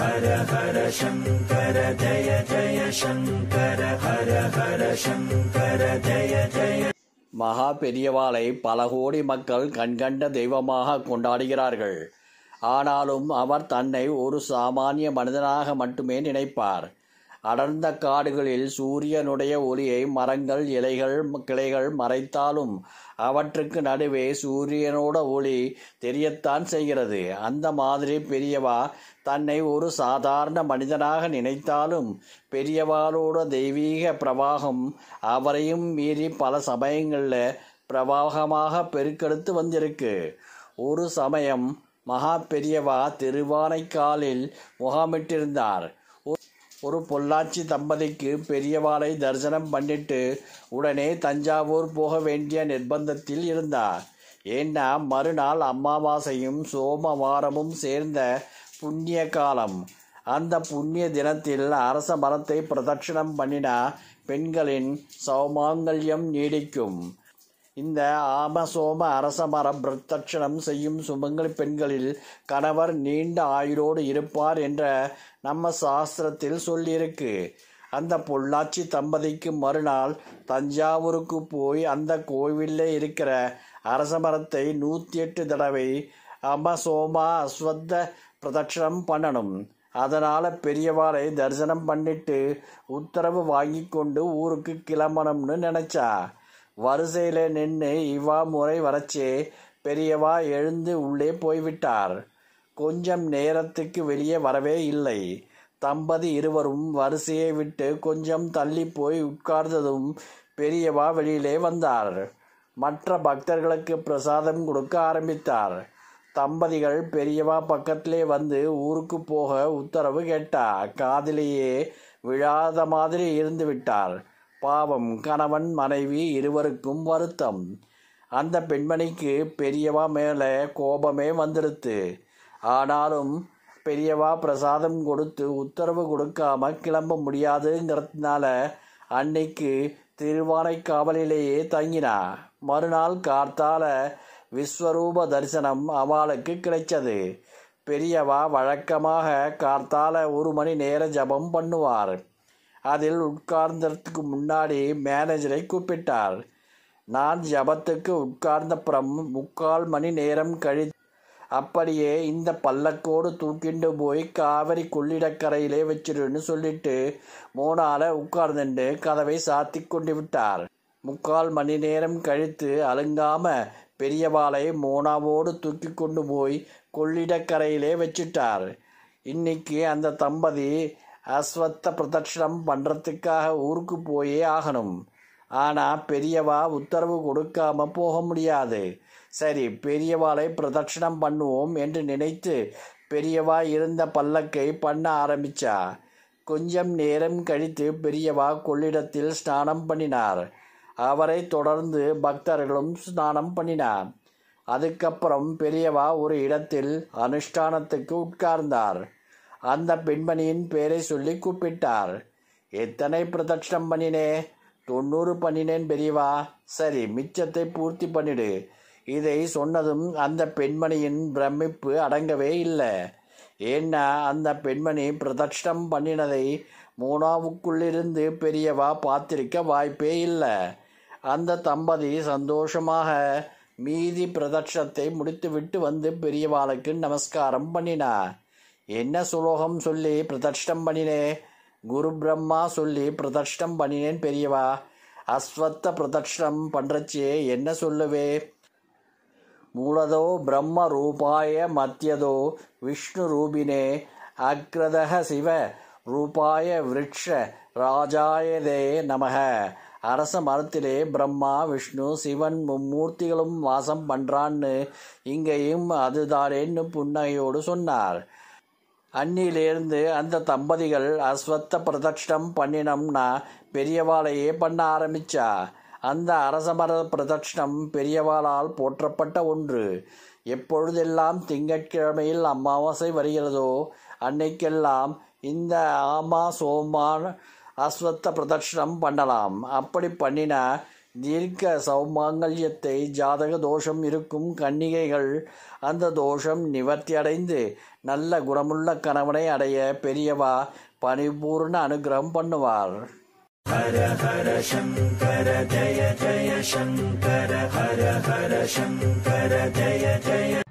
ஹர ஹர சங்கர ஜய ஜய சங்கர ஹர ஹர சங்கர ஜய ஜய. மகா பெரியவாளை பல கோடி மக்கள் கண்கண்ட தெய்வமாக கொண்டாடுகிறார்கள். ஆனாலும் அவர் தன்னை ஒரு சாமானிய மனிதனாக மட்டுமே நினைப்பார். அடர்ந்த காடுகளில் சூரியனுடைய ஒளியை மரங்கள், இலைகள், கிளைகள் மறைத்தாலும் அவற்றுக்கு நடுவே சூரியனோட ஒளி தெரியத்தான் செய்கிறது. அந்த மாதிரி பெரியவா தன்னை ஒரு சாதாரண மனிதனாக நினைத்தாலும் பெரியவாளோட தெய்வீக பிரவாகம் அவரையும் மீறி பல சமயங்களில் பிரவாகமாக பெருக்கெடுத்து வந்திருக்கு. ஒரு சமயம் மகா பெரியவா திருவானைக்காலில் முகாமிட்டிருந்தார். ஒரு பொள்ளாச்சி தம்பதிக்கு பெரியவாளை தரிசனம் பண்ணிட்டு உடனே தஞ்சாவூர் போக வேண்டிய நிர்பந்தத்தில் இருந்தார். ஏன்னா மறுநாள் அமாவாசையும் சோமவாரமும் சேர்ந்த புண்ணிய காலம். அந்த புண்ணிய தினத்தில் அரச மரத்தை பிரதட்சணம் பண்ணினா பெண்களின் சௌமாங்கல்யம் நீடிக்கும். இந்த ஆமசோம அரச மர பிரதட்சணம் செய்யும் சுமங்கலி பெண்களில் கணவர் நீண்ட ஆயுளோடு இருப்பார் என்ற நம்ம சாஸ்திரத்தில் சொல்லியிருக்கு. அந்த பொள்ளாச்சி தம்பதிக்கு மறுநாள் தஞ்சாவூருக்கு போய் அந்த கோவிலில் இருக்கிற அரச மரத்தை 108 தடவை அமசோமா அஸ்வத்த பிரதட்சணம் பண்ணணும். அதனால் பெரியவாளை தரிசனம் பண்ணிட்டு உத்தரவு வாங்கி கொண்டு ஊருக்கு கிளம்பணும்னு நினச்சா. வரிசையில் நின்று இவா முறை வரச்சே பெரியவா எழுந்து உள்ளே போய்விட்டார். கொஞ்சம் நேரத்துக்கு வெளியே வரவே இல்லை. தம்பதி இருவரும் வரிசையை விட்டு கொஞ்சம் தள்ளி போய் உட்கார்ந்ததும் பெரியவா வெளியிலே வந்தார். மற்ற பக்தர்களுக்கு பிரசாதம் கொடுக்க ஆரம்பித்தார். தம்பதிகள் பெரியவா பக்கத்திலே வந்து ஊருக்கு போக உத்தரவு கேட்டா. காதிலேயே விழாத மாதிரி இருந்து விட்டார். பாவம், கணவன் மனைவி இருவருக்கும் வருத்தம். அந்த பெண்மணிக்கு பெரியவா மேலே கோபமே வந்துடுத்து. ஆனாலும் பெரியவா பிரசாதம் கொடுத்து உத்தரவு கொடுக்காம கிளம்ப முடியாதுங்கிறதுனால அன்னைக்கு திருவானைக்காவலிலேயே தங்கினா. மறுநாள் கார்த்தால விஸ்வரூப தரிசனம் அவளுக்கு கிடைச்சது. பெரியவா வழக்கமாக கார்த்தால 1 மணி நேர ஜபம் பண்ணுவார். அதில் உட்கார்ந்ததுக்கு முன்னாடி மேனேஜரை கூப்பிட்டார். நான் ஜபத்துக்கு உட்கார்ந்தப்புறம் 3/4 மணி நேரம் அப்படியே இந்த பல்லக்கோடு தூக்கிண்டு போய் காவிரி கொள்ளிடக்கரையிலே வச்சிருன்னு சொல்லிட்டு மோனால உட்கார்ந்துட்டு கதவை சாத்தி கொண்டு விட்டார். 3/4 மணி நேரம் கழித்து அலுங்காம பெரியவாளை மோனாவோடு தூக்கி கொண்டு போய் கொள்ளிடக்கரையிலே வச்சிட்டார். இன்னைக்கு அந்த தம்பதி அஸ்வத்த பிரதட்சணம் பண்ணுறதுக்காக ஊருக்கு போயே ஆகணும். ஆனால் பெரியவா உத்தரவு கொடுக்காம போக முடியாது. சரி, பெரியவாளை பிரதட்சணம் பண்ணுவோம் என்று நினைத்து பெரியவா இருந்த பல்லக்கை பண்ண ஆரம்பிச்சா. கொஞ்சம் நேரம் கழித்து பெரியவா கொள்ளிடத்தில் ஸ்நானம் பண்ணினார். அவரை தொடர்ந்து பக்தர்களும் ஸ்நானம் பண்ணினார். அதுக்கப்புறம் பெரியவா ஒரு இடத்தில் அனுஷ்டானத்துக்கு உட்கார்ந்தார். அந்த பெண்மணியின் பேரை சொல்லி கூப்பிட்டார். எத்தனை பிரதட்சணம் பண்ணினே? 90 பண்ணினேன் பெரியவா. சரி, மிச்சத்தை பூர்த்தி பண்ணிடு. இதை சொன்னதும் அந்த பெண்மணியின் பிரமிப்பு அடங்கவே இல்லை. ஏன்னா அந்த பெண்மணி பிரதட்சணம் பண்ணினதை மோனாவுக்குள்ளிருந்து பெரியவா பார்த்திருக்க வாய்ப்பே இல்லை. அந்த தம்பதி சந்தோஷமாக மீதி பிரதட்சணத்தை முடித்துவிட்டு வந்து பெரியவாளுக்கு நமஸ்காரம் பண்ணினா. என்ன சுலோகம் சொல்லி பிரதட்சணம் பண்ணினே? குரு பிரம்மா சொல்லி பிரதட்சணம் பண்ணினேன் பெரியவா. அஸ்வத்த பிரதட்சணம் பண்ணுறச்சே என்ன சொல்லுவே? மூலதோ பிரம்ம ரூபாய மத்தியதோ விஷ்ணு ரூபினே அக்ரதக சிவ ரூபாய விருட்ச ராஜாயதே நமக. அரச மரத்திலே பிரம்மா, விஷ்ணு, சிவன் மும்மூர்த்திகளும் வாசம் பண்ணுறான்னு இங்கேயும் அதுதானேன்னு புன்னகையோடு சொன்னார். அன்னிலேருந்து அந்த தம்பதிகள் அஸ்வத்த பிரதட்சணம் பண்ணினோம்னா பெரியவாளையே பண்ண ஆரம்பிச்சா. அந்த அரசமர பிரதட்சணம் பெரியவாளால் போற்றப்பட்ட ஒன்று. எப்பொழுதெல்லாம் திங்கட்கிழமையில் அமாவாசை வருகிறதோ அன்னைக்கெல்லாம் இந்த ஆமா சோமான் அஸ்வத்த பிரதட்சணம் பண்ணலாம். அப்படி பண்ணினா தீர்க்க சௌமாங்கல்யத்தை ஜாதக தோஷம் இருக்கும் கன்னிகைகள் அந்த தோஷம் நிவர்த்தி அடைந்து நல்ல குணமுள்ள கணவனை அடைய பெரியவா பரிபூர்ண அனுகிரகம் பண்ணுவார். ஹர ஹர சங்கர ஜய ஜய சங்கர ஹர ஹர சங்கர ஜய ஜய